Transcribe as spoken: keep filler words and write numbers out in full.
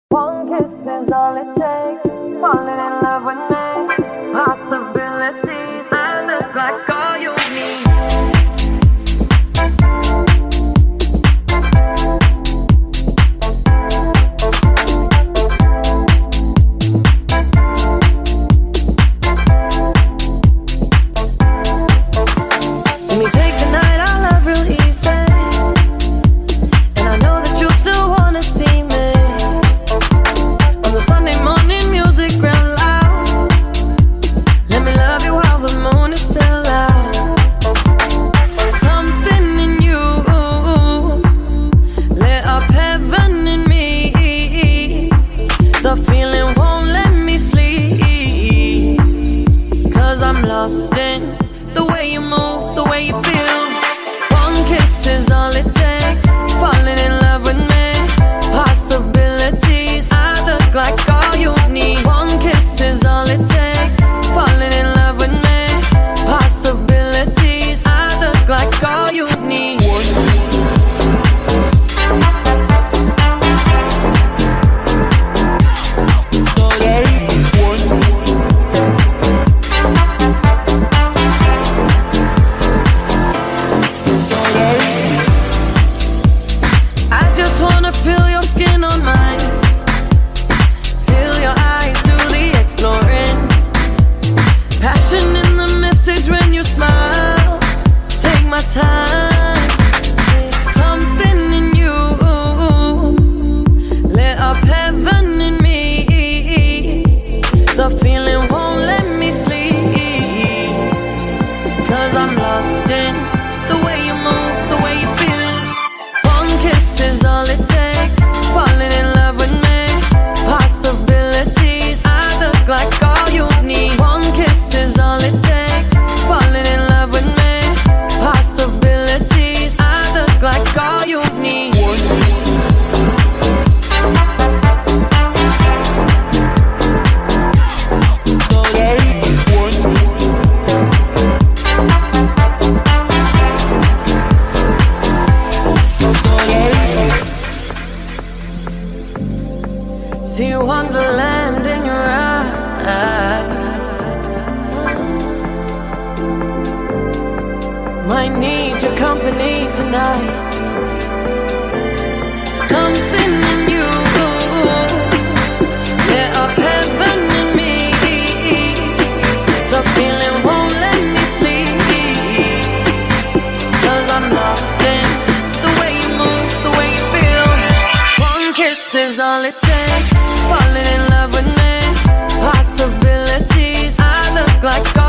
One kiss is all it takes. Falling in love with me. Possibilities. I look like all you need. Let me take the night I love real easy. And I know that you still wanna see me. On the Sunday morning music real loud. Let me love you while the moon is still out. Something in you lit up heaven in me. The feeling won't let me sleep. Cause I'm lost in the way you move, the way you feel. One kiss is all it takes. Falling in love with me. Possibilities. I look like all you need. One kiss is all it takes. Falling in love with me. Possibilities. I look like all you need. I just wanna feel your skin on mine. Feel your eyes do the exploring. Passion in the message when you smile. Take my time. Something in you lit up heaven in me. The feeling won't let me sleep. Cause I'm lost in the way you move, the way you feel. One kiss is all it takes. Falling in love with me. Possibilities. I look like all you need. One kiss is all it takes. Falling in love with me. Possibilities. I look like all you need. See wonderland in your eyes. Might need your company tonight. Something in you lit up heaven in me. The feeling won't let me sleep. Cause I'm lost in the way you move, the way you feel. One kiss is all it takes. Falling in love with me. Possibilities. I look like all